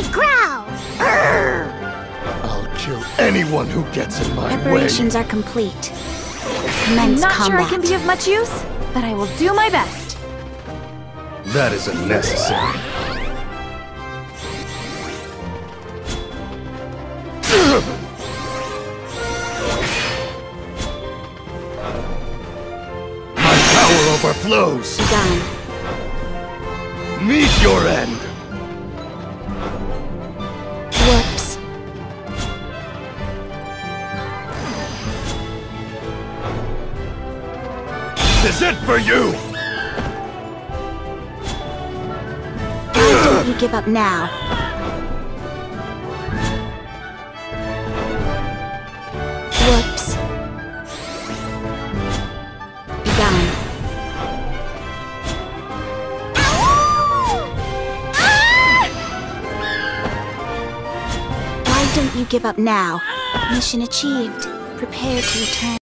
growl! I'll kill anyone who gets in my way. Preparations are complete. Commence I'm not combat. sure I can be of much use, but I will do my best. That isn't necessary. My power overflows. Done. Meet your end. Whoops. This is it for you. Why don't you give up now? Whoops. Done. Why don't you give up now? Mission achieved. Prepare to return.